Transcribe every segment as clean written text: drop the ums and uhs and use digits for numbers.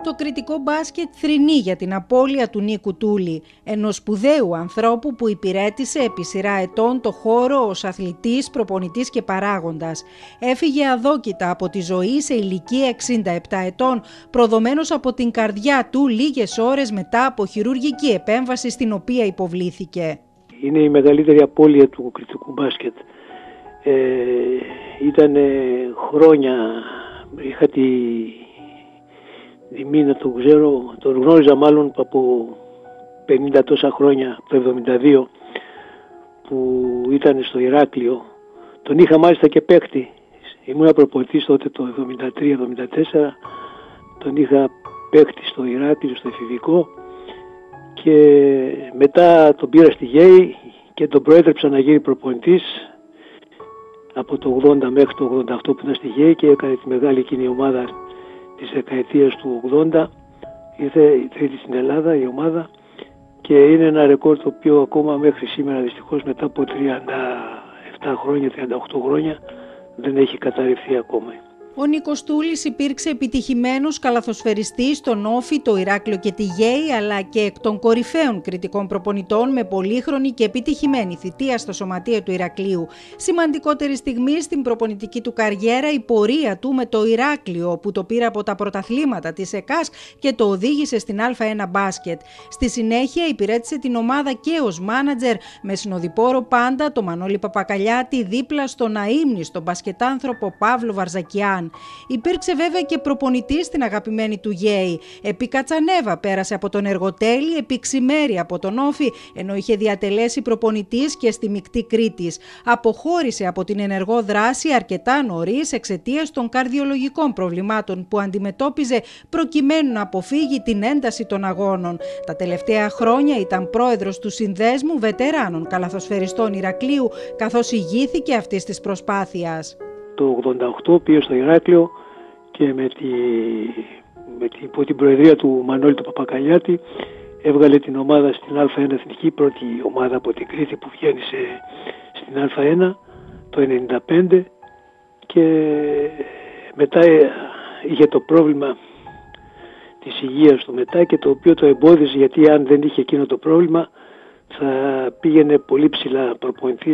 Το κριτικό μπάσκετ θρηνεί για την απώλεια του Νίκου Τούλη, ενός σπουδαίου ανθρώπου που υπηρέτησε επί σειρά ετών το χώρο ως αθλητής, προπονητής και παράγοντας. Έφυγε αδόκητα από τη ζωή σε ηλικία 67 ετών, προδομένος από την καρδιά του λίγες ώρες μετά από χειρουργική επέμβαση στην οποία υποβλήθηκε. Είναι η μεγαλύτερη απώλεια του κριτικού μπάσκετ. Ήταν χρόνια, είχα τη τιμή να τον ξέρω, τον γνώριζα μάλλον από 50 τόσα χρόνια, το 72, που ήταν στο Ηράκλειο. Τον είχα μάλιστα και παίκτη. Ήμουν προπονητής τότε το 73-74, τον είχα παίκτη στο Ηράκλειο, στο εφηβικό, και μετά τον πήρα στη ΓΕΗ και τον προέτρεψα να γίνει προπονητής από το 80 μέχρι το 88 που ήταν στη ΓΕΗ και έκανε τη μεγάλη εκείνη ομάδα της δεκαετίας του 80. Ήρθε η τρίτη στην Ελλάδα η ομάδα και είναι ένα ρεκόρ το οποίο ακόμα μέχρι σήμερα δυστυχώς μετά από 37 χρόνια, 38 χρόνια δεν έχει καταρριφθεί ακόμα. Ο Νίκος Τούλης υπήρξε επιτυχημένος καλαθοσφαιριστής στον Όφη, το Ηράκλειο και τη ΓΕΗ, αλλά και εκ των κορυφαίων κριτικών προπονητών με πολύχρονη και επιτυχημένη θητεία στο σωματείο του Ηρακλείου. Σημαντικότερη στιγμή στην προπονητική του καριέρα η πορεία του με το Ηράκλειο, που το πήρε από τα πρωταθλήματα της ΕΚΑΣ και το οδήγησε στην Α1 μπάσκετ. Στη συνέχεια υπηρέτησε την ομάδα και ως μάνατζερ, με συνοδοιπόρο πάντα το Μανώλη Παπακαλιάτη δίπλα στον αείμνηστο μπασκετάνθρωπο Παύλο Βαρζακιάν. Υπήρξε βέβαια και προπονητής στην αγαπημένη του ΓΕΗ. Επί Κατσανέβα πέρασε από τον Εργοτέλη, επί Ξημέρη από τον Όφη, ενώ είχε διατελέσει προπονητής και στη Μικτή Κρήτης. Αποχώρησε από την ενεργό δράση αρκετά νωρίς εξαιτίας των καρδιολογικών προβλημάτων που αντιμετώπιζε προκειμένου να αποφύγει την ένταση των αγώνων. Τα τελευταία χρόνια ήταν πρόεδρος του Συνδέσμου Βετεράνων Καλαθοσφαιριστών Ηρακλείου, καθώς ηγήθηκε αυτής της προσπάθειας. Το 88 πήγε στο Ηράκλειο και υπό την προεδρία του Μανώλη του Παπακαλιάτη έβγαλε την ομάδα στην Α1 εθνική, πρώτη ομάδα από την Κρήτη που βγαίνει στην Α1 το 1995, και μετά είχε το πρόβλημα της υγείας του μετά, και το οποίο το εμπόδιζε, γιατί αν δεν είχε εκείνο το πρόβλημα θα πήγαινε πολύ ψηλά προπονητής,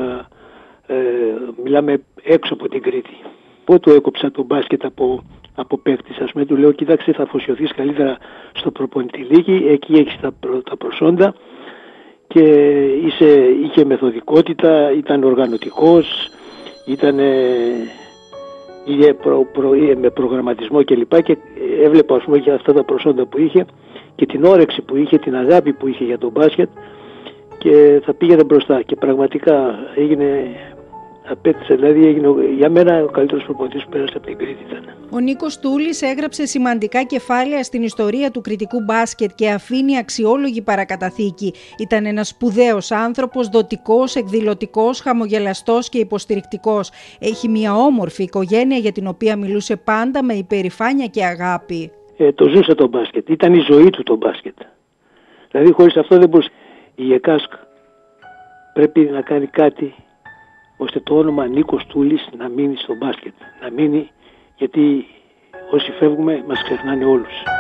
μιλάμε έξω από την Κρήτη. Πότε του έκοψα τον μπάσκετ από παίκτης, ας πούμε, του λέω κοίταξε, θα αφοσιωθείς καλύτερα στο προπονητή λίγη, εκεί έχεις τα προσόντα, και είχε μεθοδικότητα, ήταν οργανωτικός, ήταν με προγραμματισμό κλπ. Και έβλεπα, ας πούμε, και αυτά τα προσόντα που είχε και την όρεξη που είχε, την αγάπη που είχε για τον μπάσκετ, και θα πήγαινε μπροστά και πραγματικά απέτυσε, δηλαδή έγινε για μένα ο καλύτερος προπονητής που πέρασε από την Κρήτη ήταν. Ο Νίκος Τούλης έγραψε σημαντικά κεφάλαια στην ιστορία του κριτικού μπάσκετ και αφήνει αξιόλογη παρακαταθήκη. Ήταν ένας σπουδαίος άνθρωπος, δοτικός, εκδηλωτικός, χαμογελαστός και υποστηρικτικός. Έχει μια όμορφη οικογένεια για την οποία μιλούσε πάντα με υπερηφάνεια και αγάπη. Το ζούσε το μπάσκετ, ήταν η ζωή του το μπάσκετ. Δηλαδή χωρίς αυτό δεν μπορούσε. Η ΕΚΑΣΚ πρέπει να κάνει κάτι ώστε το όνομα Νίκος Τούλης να μείνει στο μπάσκετ. Να μείνει, γιατί όσοι φεύγουμε μας ξεχνάνε όλους.